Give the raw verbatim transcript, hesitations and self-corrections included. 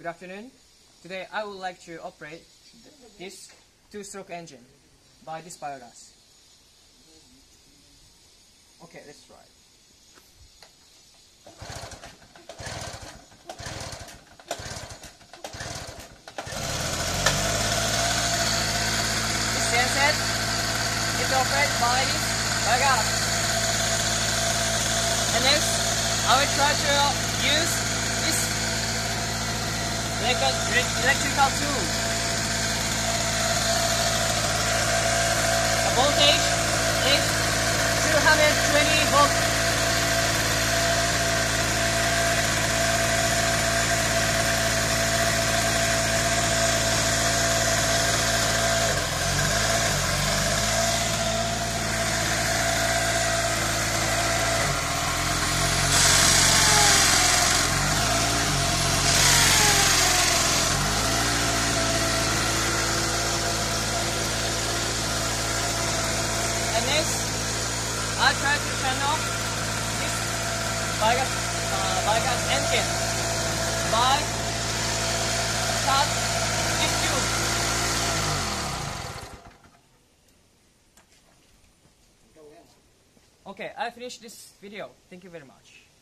Good afternoon. Today I would like to operate this two-stroke engine by this biogas. Okay, let's try. This genset is operated by this biogas. And next, I will try to use this electrical tool. The voltage is two hundred twenty volts. And next, I try to turn off this biogas, uh, biogas engine by start this tube. Okay, I finished this video. Thank you very much.